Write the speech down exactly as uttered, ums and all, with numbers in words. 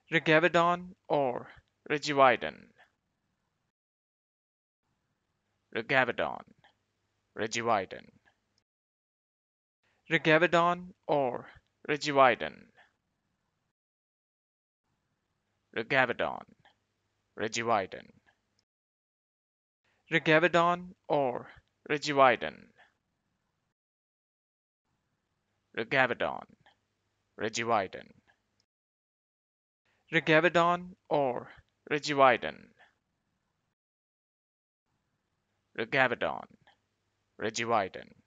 Rigevidon or Rigevidon. Rigevidon, Rigevidon. Rigevidon or Rigevidon. Rigevidon, Rigevidon. Rigevidon or Rigevidon. Rigevidon, Rigevidon. Rigevidon or Rigevidon. Rigevidon, Rigevidon.